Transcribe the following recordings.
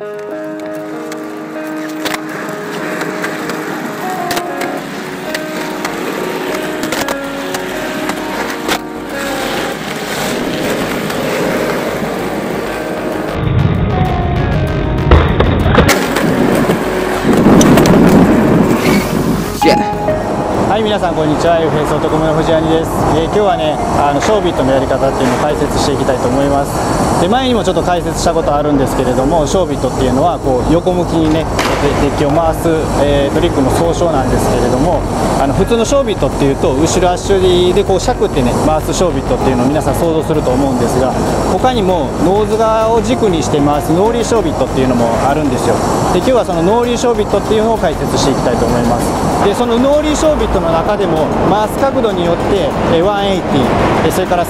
はい、皆さんこんにちは。FS 男の藤谷です。今日はね、ショービットのやり方っていうのを解説していきたいと思います。で、前にもちょっと解説したことあるんですけれども、ショービットっていうのはこう横向きにね、デッキを回す、トリックの総称なんですけれども、普通のショービットっていうと後ろ足でこうしゃくってね回すショービットっていうのを皆さん想像すると思うんですが、他にもノーズ側を軸にして回すノーリーショービットっていうのもあるんですよ。で、今日はそのノーリーショービットっていうのを解説していきたいと思います。で、そのノーリーショービットの中でも回す角度によって180、それから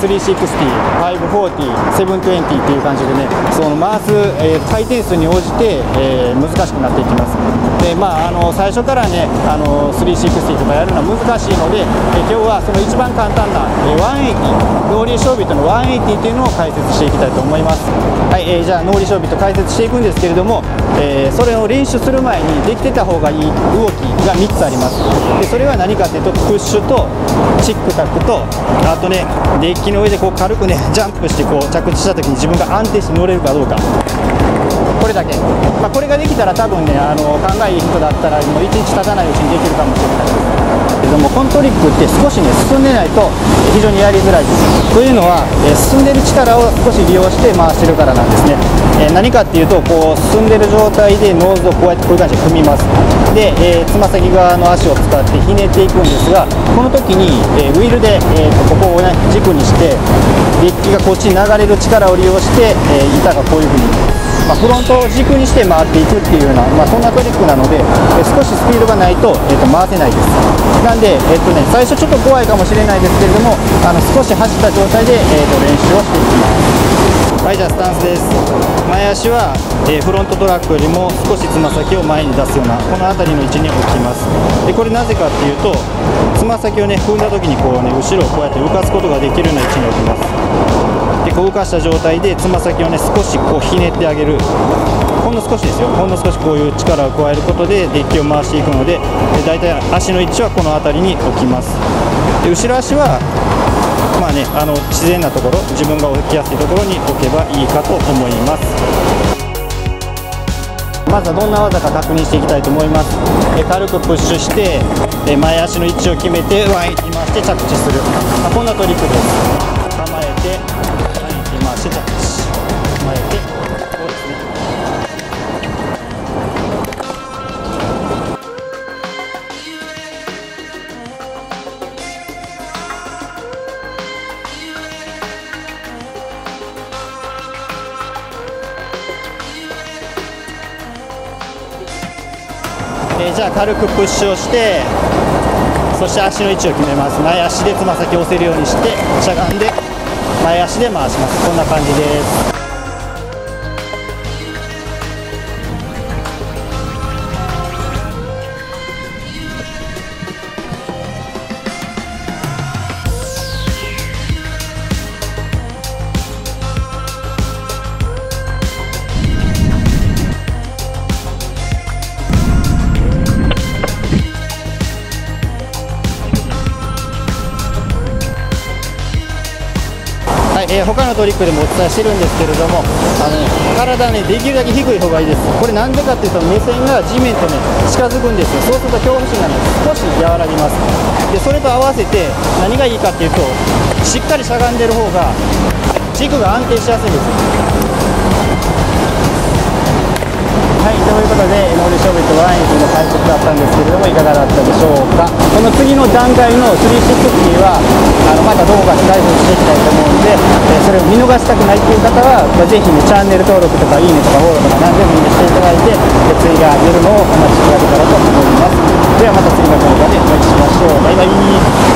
360、540、720っていう感じでね、その回す回転数に応じて難しくなっていきます。で、最初からね360とかやるのは難しいので、今日はその一番簡単な180、ノーリーショービットの180っていうのを解説していきたいと思います。はい、じゃあノーリーショービット解説していくんですけれども、それを練習する前にできてた方がいい動きが3つあります。で、それは何かというと、プッシュとチックタックと、あとねデッキの上でこう軽くねジャンプしてこう着地した時に自分が安定して乗れるかどうか、これだけ、これができたら多分ね勘がいい人だったらもう1日経たないうちにできるかもしれないですけども、このトリックって少しね進んでないと非常にやりづらいです。というのは、進んでる力を少し利用して回してるからなんですね。何かっていうと、こう進んでる状態でノーズをこうやってこういう感じで踏みます。で、つま先側の足を使ってひねっていくんですが、この時に、ウィールで、ここをね軸にしてデッキがこっちに流れる力を利用して、板がこういうふうにフロントを軸にして回っていくっていうような、そんなトリックなので、少しスピードがないと、回せないです。なんで、最初ちょっと怖いかもしれないですけれども、少し走った状態で、練習をしていきます。はい、じゃあスタンスです。前足は、フロントトラックよりも少しつま先を前に出すようなこの辺りの位置に置きます。で、これなぜかっていうと、つま先をね踏んだ時にこうね後ろをこうやって浮かすことができるような位置に置きます。で、こう浮かした状態でつま先をね少しこうひねってあげる、ほんの少しですよ、ほんの少しこういう力を加えることでデッキを回していくので、だいたい足の位置はこの辺りに置きます。で、後ろ足は自然なところ、自分が置きやすいところに置けばいいかと思います。まずはどんな技か確認していきたいと思います。軽くプッシュして、前足の位置を決めて前に回して着地する、こんなトリックです。構えて前に回して着地、構えてこうですね。じゃあ軽くプッシュをして、そして足の位置を決めます。前足でつま先を押せるようにしてしゃがんで前足で回します。こんな感じです。他のトリックでもお伝えしてるんですけれども、体ねできるだけ低い方がいいです。これなんでかっていうと、目線が地面とね近づくんですよ。そうすると恐怖心がね少し和らぎます。で、それと合わせて何がいいかっていうと、しっかりしゃがんでる方が軸が安定しやすいんですよ。はい、ということでノーリーショービット180の解説だったんですけれども、いかがだったでしょうか。この次の段階の360はまた動画で解説していきたいと思うので、それを見逃したくないっていう方はぜひねチャンネル登録とかいいねとかフォローとか何でもいいねしていただいて、次が出るのをお待ちいただけたらと思います。ではまた次の動画でお会いしましょう。バイバイ。